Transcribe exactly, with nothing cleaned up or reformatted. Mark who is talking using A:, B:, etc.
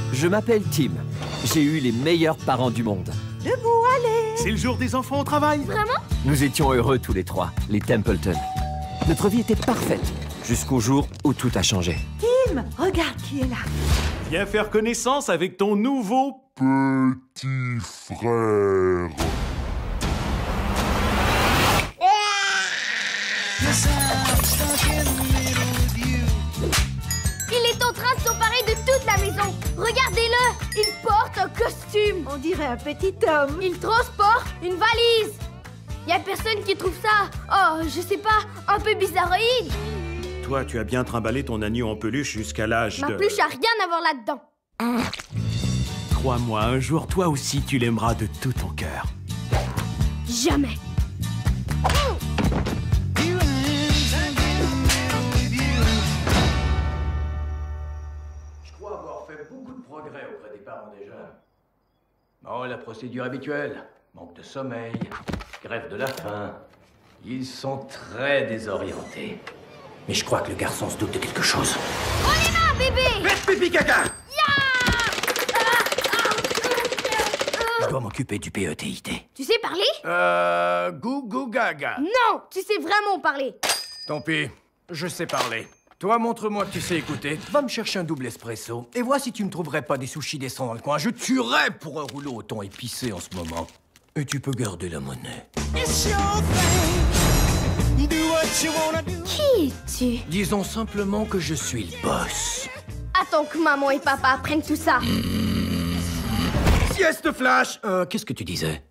A: Je m'appelle Tim. J'ai eu les meilleurs parents du monde.
B: Debout, allez!
C: C'est le jour des enfants au travail.
D: Vraiment?
A: Nous étions heureux tous les trois, les Templeton. Notre vie était parfaite, jusqu'au jour où tout a changé.
B: Tim, regarde qui est là.
C: Viens faire connaissance avec ton nouveau...
E: Petit frère.
D: Il est en train de s'emparer de toute la maison. Regardez-le, il porte un costume.
B: On dirait un petit homme.
D: Il transporte une valise. Y a personne qui trouve ça, oh, je sais pas, un peu bizarroïde.
C: Toi, tu as bien trimballé ton agneau en peluche jusqu'à l'âge
D: Ma
C: de...
D: peluche a rien à voir là-dedans.
C: Crois-moi, un jour, toi aussi, tu l'aimeras de tout ton cœur.
D: Jamais.
F: Je crois avoir fait beaucoup de progrès auprès des parents des jeunes. Bon, la procédure habituelle. Manque de sommeil, grève de la faim. Ils sont très désorientés. Mais je crois que le garçon se doute de quelque chose.
D: On est là, bébé.
F: Faites pipi caca!
D: Ya
F: Je dois m'occuper du P E T I T.
D: Tu sais parler?
F: Euh... Gou gou gaga.
D: Non, tu sais vraiment parler.
F: Tant pis, je sais parler. Toi, montre-moi que tu sais écouter. Va me chercher un double espresso. Et vois si tu me trouverais pas des sushis décents dans le coin. Je tuerais pour un rouleau au thon épicé en ce moment. Et tu peux garder la monnaie.
D: Qui es-tu?
F: Disons simplement que je suis le boss.
D: Attends que maman et papa apprennent tout ça.
F: Sieste flash! Euh, qu'est-ce que tu disais?